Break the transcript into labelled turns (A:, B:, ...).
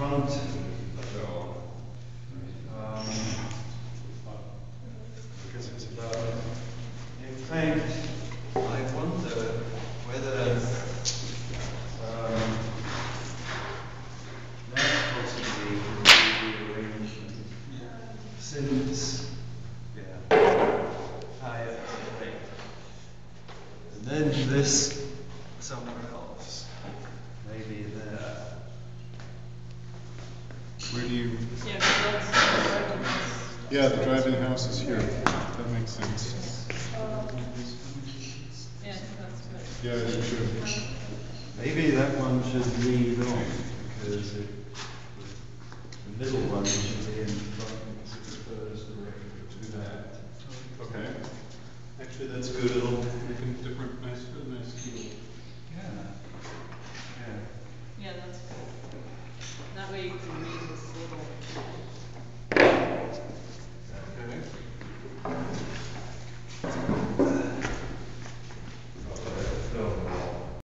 A: can't at all. Because it's about, in fact, I wonder whether that possibly could be the arrangement. Since, higher okay. And then this somewhere else, maybe there.
B: Where do you?
C: Yeah, that's
B: Yeah, the driving house is here. That makes sense.
C: yeah, that's good.
B: Yeah, it should.
A: Maybe that one should lead on because the middle one should be in front because it refers directly to that.
B: Okay. Actually, that's good. It'll make a different, nice feel.
A: Yeah.
C: Yeah, that's good. That way you can read